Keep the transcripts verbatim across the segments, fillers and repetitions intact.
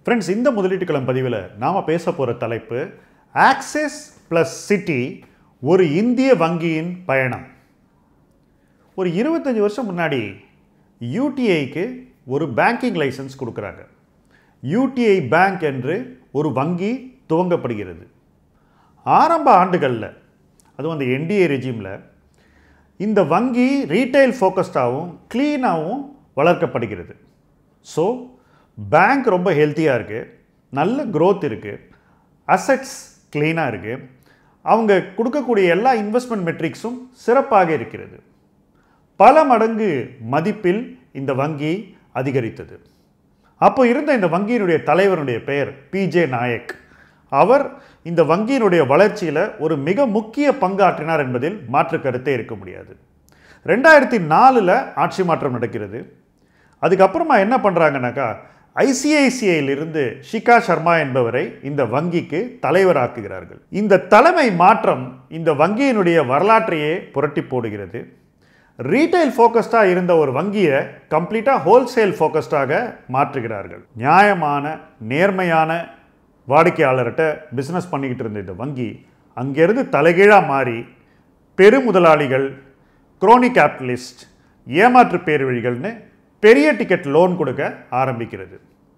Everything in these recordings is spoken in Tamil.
ஃப்ரெண்ட்ஸ், இந்த முதலீட்டு களம் பதிவில் நாம் பேச போகிற தலைப்பு ஆக்சிஸ் ப்ளஸ் சிட்டி ஒரு இந்திய வங்கியின் பயணம். ஒரு இருபத்தஞ்சி வருஷம் முன்னாடி யூடிஐக்கு ஒரு பேங்கிங் லைசன்ஸ் கொடுக்குறாங்க. யூடிஐ பேங்க் என்று ஒரு வங்கி துவங்கப்படுகிறது. ஆரம்ப ஆண்டுகளில், அதுவும் அந்த என்டிஏ ரெஜிமில், இந்த வங்கி ரீட்டைல் ஃபோக்கஸ்டாகவும் க்ளீனாகவும் வளர்க்கப்படுகிறது. ஸோ பேங்க் ரொம்ப ஹெல்த்தியாக இருக்குது, நல்ல க்ரோத் இருக்குது, அசெட்ஸ் க்ளீனாக இருக்குது, அவங்க கொடுக்கக்கூடிய எல்லா இன்வெஸ்ட்மெண்ட் மெட்ரிக்ஸும் சிறப்பாக இருக்கிறது. பல மடங்கு மதிப்பில் இந்த வங்கி அதிகரித்தது. அப்போ இருந்த இந்த வங்கியினுடைய தலைவருடைய பெயர் பிஜே நாயக். அவர் இந்த வங்கியினுடைய வளர்ச்சியில் ஒரு மிக முக்கிய பங்காற்றினார் என்பதில் மாற்று கருத்தே இருக்க முடியாது. ரெண்டாயிரத்தி நாலில் ஆட்சி மாற்றம் நடக்கிறது. அதுக்கப்புறமா என்ன பண்ணுறாங்கனாக்கா, ஐசிஐசிஐயிலிருந்து ஷிகா சர்மா என்பவரை இந்த வங்கிக்கு தலைவராக்குகிறார்கள். இந்த தலைமை மாற்றம் இந்த வங்கியினுடைய வரலாற்றையே புரட்டி போடுகிறது. ரீட்டைல் ஃபோக்கஸ்டாக இருந்த ஒரு வங்கியை கம்ப்ளீட்டாக ஹோல்சேல் ஃபோக்கஸ்டாக மாற்றுகிறார்கள். நியாயமான நேர்மையான வாடிக்கையாளர்கிட்ட பிஸ்னஸ் பண்ணிக்கிட்டு இருந்த இந்த வங்கி அங்கேருந்து தலைகீழாக மாறி பெருமுதலாளிகள், குரோனி கேபிட்டலிஸ்ட், ஏமாற்று பேர்வழிகள்னு பெரிய டிக்கெட் லோன் கொடுக்க ஆரம்பிக்கிறது.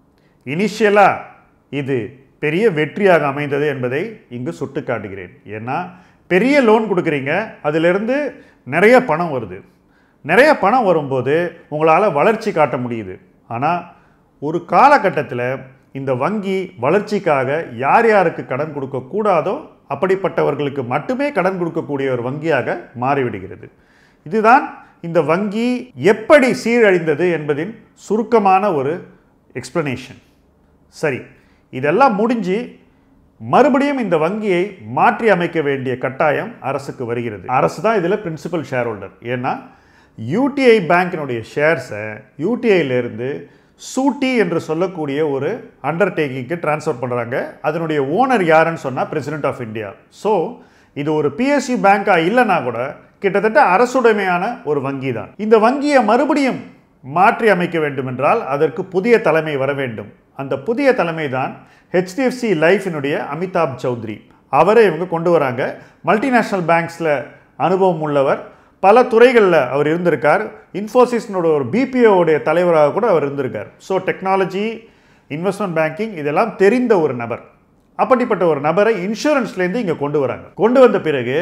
இனிஷியலாக இது பெரிய வெற்றியாக அமைந்தது என்பதை இங்கு சுட்டு காட்டுகிறேன். ஏன்னா பெரிய லோன் கொடுக்குறீங்க, அதிலிருந்து நிறைய பணம் வருது. நிறைய பணம் வரும்போது உங்களால் வளர்ச்சி காட்ட முடியுது. ஆனால் ஒரு காலகட்டத்தில் இந்த வங்கி வளர்ச்சிக்காக யார் யாருக்கு கடன் கொடுக்கக்கூடாதோ அப்படிப்பட்டவர்களுக்கு மட்டுமே கடன் கொடுக்கக்கூடிய ஒரு வங்கியாக மாறிவிடுகிறது. இதுதான் இந்த வங்கி எப்படி சீரழிந்தது என்பதின் சுருக்கமான ஒரு எக்ஸ்பிளனேஷன். சரி, இதெல்லாம் முடிஞ்சு மறுபடியும் இந்த வங்கியை மாற்றி அமைக்க வேண்டிய கட்டாயம் அரசுக்கு வருகிறது. அரசு தான் இதில் பிரின்சிபல் ஷேர் ஹோல்டர். ஏன்னா யூடிஐ பேங்கினுடைய ஷேர்ஸை யூடிஐயிலிருந்து சூட்டி என்று சொல்லக்கூடிய ஒரு அண்டர்டேக்கிங்க்கு டிரான்ஸ்ஃபர் பண்ணுறாங்க. அதனுடைய ஓனர் யாருன்னு சொன்னால் பிரசிடென்ட் ஆஃப் இந்தியா. ஸோ இது ஒரு பிஎஸ்யூ பேங்காக இல்லைன்னா கூட கிட்டத்தட்ட அரசுடைமையான ஒரு வங்கி தான். இந்த வங்கியை மறுபடியும் மாற்றி அமைக்க வேண்டும் என்றால் அதற்கு புதிய தலைமை வர வேண்டும். அந்த புதிய தலைமை தான் ஹெச்டிஎஃப்சி லைஃபினுடைய அமிதாப் சௌத்ரி. அவரை இவங்க கொண்டு வராங்க. மல்டிநேஷ்னல் பேங்க்ஸில் அனுபவம் உள்ளவர், பல துறைகளில் அவர் இருந்திருக்கார். இன்ஃபோசிஸ்னோட ஒரு பிபிஓடைய தலைவராக கூட அவர் இருந்திருக்கார். ஸோ டெக்னாலஜி, இன்வெஸ்ட்மெண்ட் பேங்கிங் இதெல்லாம் தெரிந்த ஒரு நபர். அப்படிப்பட்ட ஒரு நபரை இன்சூரன்ஸ்லேருந்து இங்கே கொண்டு வராங்க. கொண்டு வந்த பிறகு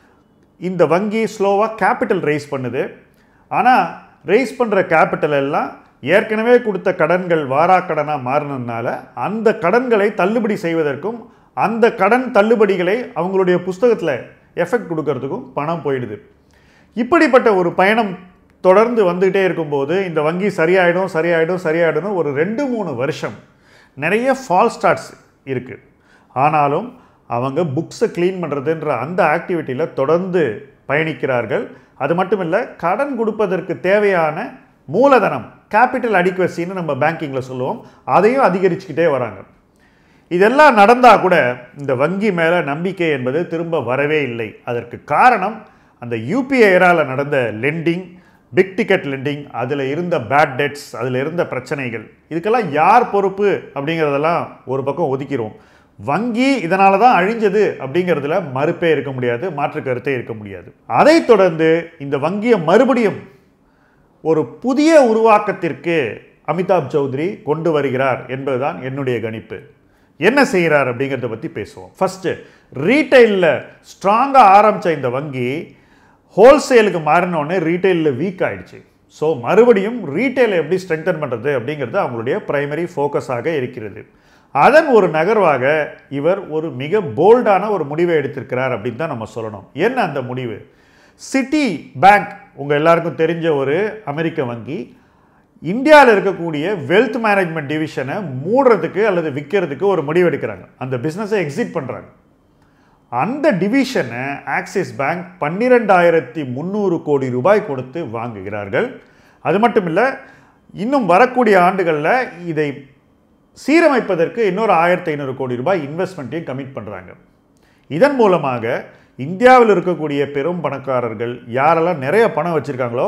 இந்த வங்கி ஸ்லோவாக கேபிட்டல் ரைஸ் பண்ணுது. ஆனால் ரைஸ் பண்ணுற கேபிட்டல் எல்லாம் ஏற்கனவே கொடுத்த கடன்கள் வாராக்கடனாக மாறினதுனால அந்த கடன்களை தள்ளுபடி செய்வதற்கும் அந்த கடன் தள்ளுபடிகளை அவங்களுடைய புஸ்தகத்தில் எஃபெக்ட் கொடுக்கறதுக்கும் பணம் போயிடுது. இப்படிப்பட்ட ஒரு பயணம் தொடர்ந்து வந்துகிட்டே இருக்கும்போது இந்த வங்கி சரியாயிடும் சரியாயிடும் சரியாயிடும் ஒரு ரெண்டு மூணு வருஷம் நிறைய ஃபால் ஸ்டார்ட்ஸ் இருக்குது. ஆனாலும் அவங்க புக்ஸை க்ளீன் பண்ணுறதுன்ற அந்த ஆக்டிவிட்டியில் தொடர்ந்து பயணிக்கிறார்கள். அது மட்டும் இல்லை, கடன் கொடுப்பதற்கு தேவையான மூலதனம், கேபிட்டல் அடிக்வசின்னு நம்ம பேங்கிங்கில் சொல்லுவோம், அதையும் அதிகரிச்சுக்கிட்டே வராங்க. இதெல்லாம் நடந்தால் கூட இந்த வங்கி மேலே நம்பிக்கை என்பது திரும்ப வரவே இல்லை. அதற்கு காரணம் அந்த யூபிஐ ஏராவில் நடந்த லெண்டிங், பிக் டிக்கெட் லெண்டிங், அதில் இருந்த பேட் டெட்ஸ், அதில் இருந்த பிரச்சனைகள். இதுக்கெல்லாம் யார் பொறுப்பு அப்படிங்கிறதெல்லாம் ஒரு பக்கம் ஒதுக்கிறோம். வங்கி இதனால தான் அழிஞ்சது அப்படிங்கிறதுல மறுப்பே இருக்க முடியாது, மாற்று கருத்தே இருக்க முடியாது. அதை தொடர்ந்து இந்த வங்கியை மறுபடியும் ஒரு புதிய உருவாக்கத்திற்கு அமிதாப் சௌத்ரி கொண்டு வருகிறார் என்பதுதான் என்னுடைய கணிப்பு. என்ன செய்கிறார் அப்படிங்கிறத பற்றி பேசுவோம். ஃபஸ்ட்டு, ரீட்டைலில் ஸ்ட்ராங்காக ஆரம்பித்த இந்த வங்கி ஹோல்சேலுக்கு மாறினோடனே ரீட்டைலில் வீக் ஆகிடுச்சு. ஸோ மறுபடியும் ரீட்டைலை எப்படி ஸ்ட்ரெங்தன் பண்ணுறது அப்படிங்கிறது அவங்களுடைய பிரைமரி ஃபோக்கஸாக இருக்கிறது. அதன் ஒரு நகர்வாக இவர் ஒரு மிக போல்டான ஒரு முடிவை எடுத்திருக்கிறார் அப்படின்னு தான் நம்ம சொல்லணும். என்ன அந்த முடிவு? சிட்டி பேங்க் உங்கள் எல்லாருக்கும் தெரிஞ்ச ஒரு அமெரிக்க வங்கி இந்தியாவில் இருக்கக்கூடிய வெல்த் மேனேஜ்மெண்ட் டிவிஷனை மூடுறதுக்கு அல்லது விற்கிறதுக்கு ஒரு முடிவு எடுக்கிறாங்க. அந்த பிஸ்னஸை எக்ஸிட் பண்ணுறாங்க. அந்த டிவிஷனை ஆக்சிஸ் பேங்க் பன்னிரெண்டாயிரத்தி முந்நூறு கோடி ரூபாய் கொடுத்து வாங்குகிறார்கள். அது மட்டும் இல்லை, இன்னும் வரக்கூடிய ஆண்டுகளில் இதை சீரமைப்பதற்கு இன்னொரு ஆயிரத்தி ஐநூறு கோடி ரூபாய் இன்வெஸ்ட்மெண்ட்டையும் கமிட் பண்ணுறாங்க. இதன் மூலமாக இந்தியாவில் இருக்கக்கூடிய பெரும் பணக்காரர்கள் யாரெல்லாம் நிறைய பணம் வச்சுருக்காங்களோ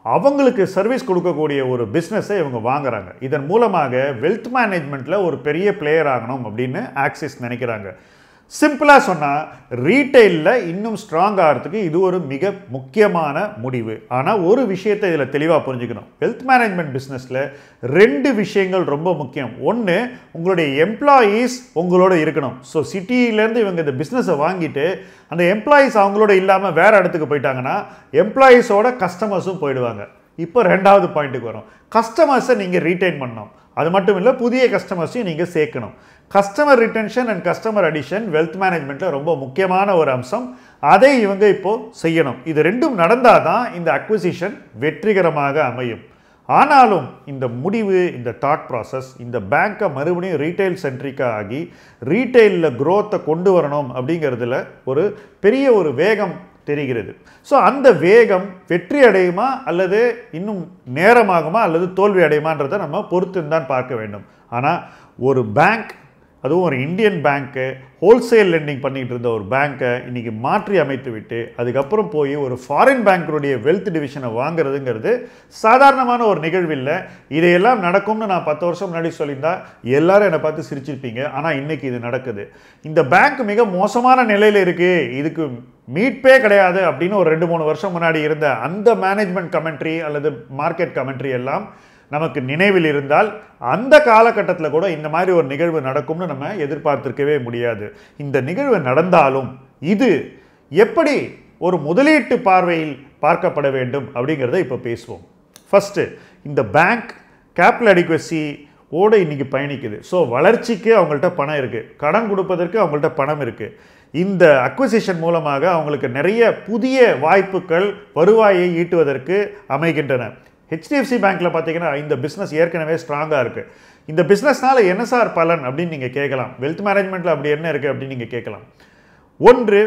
அவங்களுக்கு சர்வீஸ் கொடுக்கக்கூடிய ஒரு பிஸ்னஸை இவங்க வாங்குறாங்க. இதன் மூலமாக வெல்த் மேனேஜ்மெண்ட்டில் ஒரு பெரிய பிளேயர் ஆகணும் அப்படின்னு ஆக்சிஸ் நினைக்கிறாங்க. சிம்பிளாக சொன்னால் ரீட்டெயிலில் இன்னும் ஸ்ட்ராங் ஆகிறதுக்கு இது ஒரு மிக முக்கியமான முடிவு. ஆனால் ஒரு விஷயத்தை இதில் தெளிவாக புரிஞ்சுக்கணும். வெல்த் மேனேஜ்மெண்ட் பிஸ்னஸில் ரெண்டு விஷயங்கள் ரொம்ப முக்கியம். ஒன்று, உங்களுடைய எம்ப்ளாயீஸ் உங்களோட இருக்கணும். ஸோ சிட்டியிலேருந்து இவங்க இந்த பிஸ்னஸை வாங்கிட்டு அந்த எம்ப்ளாயீஸ் அவங்களோட இல்லாமல் வேறு இடத்துக்கு போயிட்டாங்கன்னா எம்ப்ளாயீஸோட கஸ்டமர்ஸும் போயிடுவாங்க. இப்போ ரெண்டாவது பாயிண்ட்டுக்கு வரும். கஸ்டமர்ஸை நீங்கள் ரீட்டைன் பண்ணணும். அது மட்டும் இல்லை, புதிய கஸ்டமர்ஸையும் நீங்கள் சேர்க்கணும். Customer retention and customer addition wealth மேனேஜ்மெண்ட்டில் ரொம்ப முக்கியமான ஒரு அம்சம். அதை இவங்க இப்போது செய்யணும். இது ரெண்டும் நடந்தால் தான் இந்த அக்விசிஷன் வெற்றிகரமாக அமையும். ஆனாலும் இந்த முடிவு, இந்த தாட் ப்ராசஸ், இந்த பேங்க்கை மறுபடியும் ரீட்டைல் சென்ட்ரிக்காக ஆகி ரீட்டைலில் க்ரோத்தை கொண்டு வரணும் அப்படிங்கிறதுல ஒரு பெரிய ஒரு வேகம் தெரிகிறது. ஸோ அந்த வேகம் வெற்றி அடையுமா அல்லது இன்னும் நேரமாகுமா அல்லது தோல்வி அடையுமான்றதை நம்ம பொறுத்து தான் பார்க்க வேண்டும். ஆனால் ஒரு பேங்க், அதுவும் ஒரு இந்தியன் பேங்க்கு, ஹோல்சேல் லெண்டிங் பண்ணிகிட்டு இருந்த ஒரு பேங்க்கை இன்றைக்கி மாற்றி அமைத்து விட்டு அதுக்கப்புறம் போய் ஒரு ஃபாரின் பேங்க்குடைய வெல்த் டிவிஷனை வாங்குறதுங்கிறது சாதாரணமான ஒரு நிகழ்வு இல்லை. இதையெல்லாம் நடக்கும்னு நான் பத்து வருஷம் முன்னாடி சொல்லியிருந்தா எல்லாரும் என்னை பார்த்து சிரிச்சிருப்பீங்க. ஆனால் இன்றைக்கி இது நடக்குது. இந்த பேங்க் மிக மோசமான நிலையில் இருக்குது, இதுக்கு மீட்பே கிடையாது அப்படின்னு ஒரு ரெண்டு மூணு வருஷம் முன்னாடி இருந்த அந்த மேனேஜ்மெண்ட் கமெண்ட்ரி அல்லது மார்க்கெட் கமெண்ட்ரி எல்லாம் நமக்கு நினைவில் இருந்தால் அந்த காலகட்டத்தில் கூட இந்த மாதிரி ஒரு நிகழ்வு நடக்கும்னு நம்ம எதிர்பார்த்திருக்கவே முடியாது. இந்த நிகழ்வு நடந்தாலும் இது எப்படி ஒரு முதலீட்டு பார்வையில் பார்க்கப்பட வேண்டும் அப்படிங்கிறத இப்போ பேசுவோம். ஃபஸ்ட்டு, இந்த பேங்க் கேபிட்டல் அடிக்வசி ஓட இன்னைக்கு பயணிக்குது. ஸோ வளர்ச்சிக்கு அவங்கள்ட்ட பணம் இருக்குது, கடன் கொடுப்பதற்கு அவங்கள்ட்ட பணம் இருக்குது. இந்த அக்விசிஷன் மூலமாக அவங்களுக்கு நிறைய புதிய வாய்ப்புகள் வருவாயை ஈட்டுவதற்கு அமைகின்றன. ஹெச்டிஎஃப்சி பேங்க்கில் பார்த்தீங்கன்னா இந்த பிஸ்னஸ் ஏற்கனவே ஸ்ட்ராங்காக இருக்குது. இந்த பிஸ்னஸ்னால் என்ன சார் பலன் அப்படின்னு நீங்கள் கேட்கலாம். வெல்த் மேனேஜ்மெண்ட்டில் அப்படி என்ன இருக்குது அப்படின்னு நீங்கள் கேட்கலாம். ஒன்று,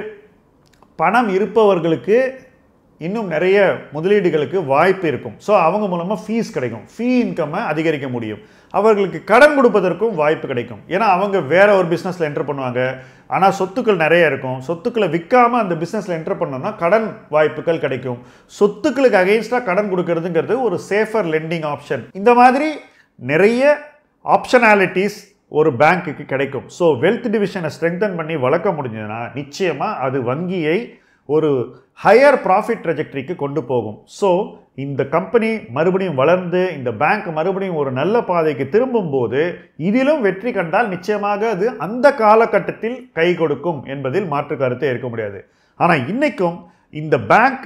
பணம் இருப்பவர்களுக்கு இன்னும் நிறைய முதலீடுகளுக்கு வாய்ப்பு இருக்கும். ஸோ அவங்க மூலமாக ஃபீஸ் கிடைக்கும், ஃபீ இன்கம்மை அதிகரிக்க முடியும். அவர்களுக்கு கடன் கொடுப்பதற்கும் வாய்ப்பு கிடைக்கும். ஏன்னா அவங்க வேற ஒரு பிஸ்னஸில் என்டர் பண்ணுவாங்க, ஆனால் சொத்துக்கள் நிறைய இருக்கும். சொத்துக்களை விற்காமல் அந்த பிஸ்னஸில் என்டர் பண்ணோம்னா கடன் வாய்ப்புகள் கிடைக்கும். சொத்துக்களுக்கு அகெயின்ஸ்டாக கடன் கொடுக்கறதுங்கிறது ஒரு சேஃபர் லெண்டிங் ஆப்ஷன். இந்த மாதிரி நிறைய ஆப்ஷனாலிட்டிஸ் ஒரு பேங்க்குக்கு கிடைக்கும். ஸோ வெல்த் டிவிஷனை ஸ்ட்ரெங்தன் பண்ணி வளர்க்க முடிஞ்சதுன்னா நிச்சயமாக அது வங்கியை ஒரு ஹையர் ப்ராஃபிட் ட்ரெஜெக்டரிக்கு கொண்டு போகும். ஸோ இந்த கம்பெனி மறுபடியும் வளர்ந்து இந்த பேங்க் மறுபடியும் ஒரு நல்ல பாதைக்கு திரும்பும்போது இதிலும் வெற்றி கண்டால் நிச்சயமாக அது அந்த காலகட்டத்தில் கை கொடுக்கும் என்பதில் மாற்று கருத்தை இருக்க முடியாது. ஆனால் இன்னைக்கும் இந்த பேங்க்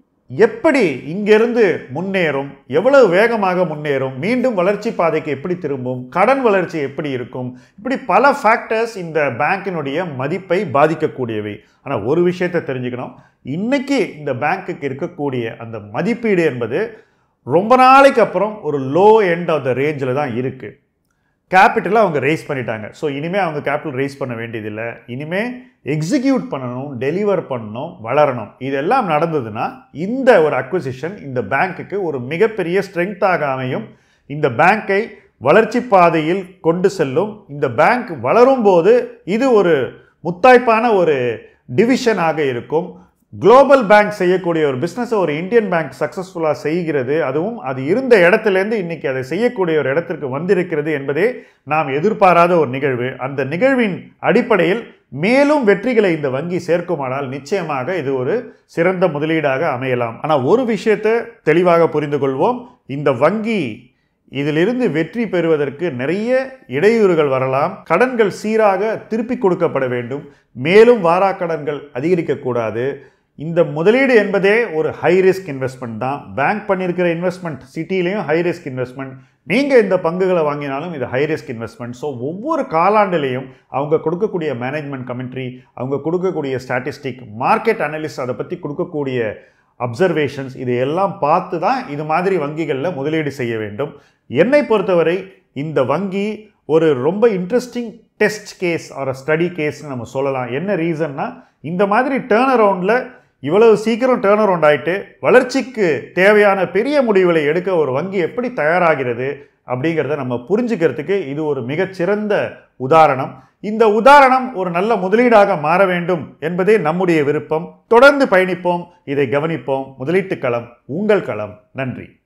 எப்படி இங்கிருந்து முன்னேறும், எவ்வளவு வேகமாக முன்னேறும், மீண்டும் வளர்ச்சி பாதைக்கு எப்படி திரும்பும், கடன் வளர்ச்சி எப்படி இருக்கும், இப்படி பல ஃபேக்டர்ஸ் இந்த பேங்கினுடைய மதிப்பை பாதிக்கக்கூடியவை. ஆனால் ஒரு விஷயத்தை தெரிஞ்சுக்கணும், இன்னைக்கு இந்த பேங்க்குக்கு இருக்கக்கூடிய அந்த மதிப்பீடு என்பது ரொம்ப நாளைக்கு அப்புறம் ஒரு லோ எண்ட் ஆஃப் த ரேஞ்சில் தான் இருக்குது. கேபிட்டலை அவங்க ரைஸ் பண்ணிட்டாங்க. ஸோ இனிமேல் அவங்க கேபிட்டல் ரைஸ் பண்ண வேண்டியதில்லை. இனிமேல் எக்ஸிக்யூட் பண்ணணும், டெலிவர் பண்ணணும், வளரணும். இதெல்லாம் நடந்ததுன்னா இந்த ஒரு அக்விசிஷன் இந்த பேங்க்குக்கு ஒரு மிகப்பெரிய ஸ்ட்ரெங்த்தாக அமையும். இந்த பேங்கை வளர்ச்சி பாதையில் கொண்டு செல்லும். இந்த பேங்க் வளரும் போது இது ஒரு முத்தாய்ப்பான ஒரு டிவிஷனாக இருக்கும். குளோபல் பேங்க் செய்யக்கூடிய ஒரு பிஸ்னஸை ஒரு இந்தியன் பேங்க் சக்ஸஸ்ஃபுல்லாக செய்கிறது, அதுவும் அது இருந்த இடத்துலேருந்து இன்னைக்கு அதை செய்யக்கூடிய ஒரு இடத்திற்கு வந்திருக்கிறது என்பதே நாம் எதிர்பாராத ஒரு நிகழ்வு. அந்த நிகழ்வின் அடிப்படையில் மேலும் வெற்றிகளை இந்த வங்கி சேர்க்குமானால் நிச்சயமாக இது ஒரு சிறந்த முதலீடாக அமையலாம். ஆனால் ஒரு விஷயத்தை தெளிவாக புரிந்து கொள்வோம், இந்த வங்கி இதிலிருந்து வெற்றி பெறுவதற்கு நிறைய இடையூறுகள் வரலாம். கடன்கள் சீராக திருப்பி கொடுக்கப்பட வேண்டும், மேலும் வாராக்கடன்கள் அதிகரிக்கக்கூடாது. இந்த முதலீடு என்பதே ஒரு ஹை ரிஸ்க் இன்வெஸ்ட்மெண்ட் தான். பேங்க் பண்ணியிருக்கிற இன்வெஸ்ட்மெண்ட் சிட்டிலையும் ஹை ரிஸ்க் இன்வெஸ்ட்மெண்ட், நீங்கள் இந்த பங்குகளை வாங்கினாலும் இது ஹை ரிஸ்க் இன்வெஸ்ட்மெண்ட். ஸோ ஒவ்வொரு காலாண்டிலையும் அவங்க கொடுக்கக்கூடிய மேனேஜ்மெண்ட் கமெண்ட்ரி, அவங்க கொடுக்கக்கூடிய ஸ்டாட்டிஸ்டிக், மார்க்கெட் அனலிஸ்ட் அதை பற்றி கொடுக்கக்கூடிய அப்சர்வேஷன்ஸ், இதையெல்லாம் பார்த்து தான் இது மாதிரி வங்கிகளில் முதலீடு செய்ய வேண்டும். என்னை பொறுத்தவரை இந்த வங்கி ஒரு ரொம்ப interesting test case or study கேஸ்ன்னு நம்ம சொல்லலாம். என்ன ரீசன்னா, இந்த மாதிரி டேர்ன் அரவுண்டில் இவ்வளவு சீக்கிரம் டேர்ன் அரவுண்ட் ஆகிட்டு வளர்ச்சிக்கு தேவையான பெரிய முடிவுகளை எடுக்க ஒரு வங்கி எப்படி தயாராகிறது அப்படிங்கிறத நம்ம புரிஞ்சுக்கிறதுக்கு இது ஒரு மிகச்சிறந்த உதாரணம். இந்த உதாரணம் ஒரு நல்ல முதலீடாக மாற வேண்டும் என்பதே நம்முடைய விருப்பம். தொடர்ந்து பயணிப்போம், இதை கவனிப்போம். முதலீட்டு களம் உங்கள் களம். நன்றி.